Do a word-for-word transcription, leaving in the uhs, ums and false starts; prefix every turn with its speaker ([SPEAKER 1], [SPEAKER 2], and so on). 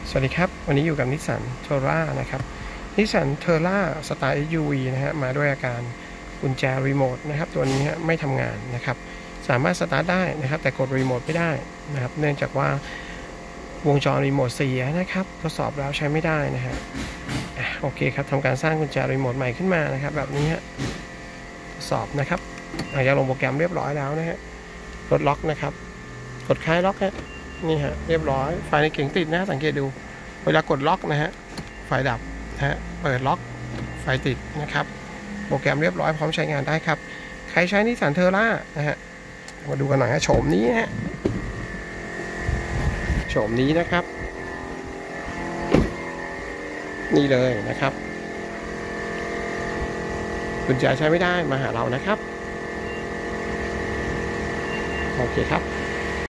[SPEAKER 1] สวัสดีครับวันนี้อยู่กับนิสสันเทอร่านะครับนิสสันเทอร่าสไตล์ เอส ยู วี นะฮะมาด้วยอาการกุญแจรีโมทนะครับตัวนี้ไม่ทำงานนะครับสามารถสตาร์ทได้นะครับแต่กดรีโมทไม่ได้นะครับเนื่องจากว่าวงจรรีโมทเสียนะครับทดสอบแล้วใช้ไม่ได้นะฮะโอเคครับทำการสร้างกุญแจรีโมทใหม่ขึ้นมานะครับแบบนี้ฮะทดสอบนะครับอาจจะลงโปรแกรมเรียบร้อยแล้วนะฮะรถล็อกนะครับกดคลายล็อกฮะนี่ฮะเรียบร้อยไฟในเก่งติดนะสังเกตดูเวลากดล็อกนะฮะไฟดับนะฮะเปิดล็อกไฟติดนะครับโปรแกรมเรียบร้อยพร้อมใช้งานได้ครับใครใช้นิสสันเทอร่านะฮะมาดูกันหน่อยฮะโฉมนี้ฮะโฉมนี้นะครับนี่เลยนะครับกุญแจใช้ไม่ได้มาหาเรานะครับโอเคครับ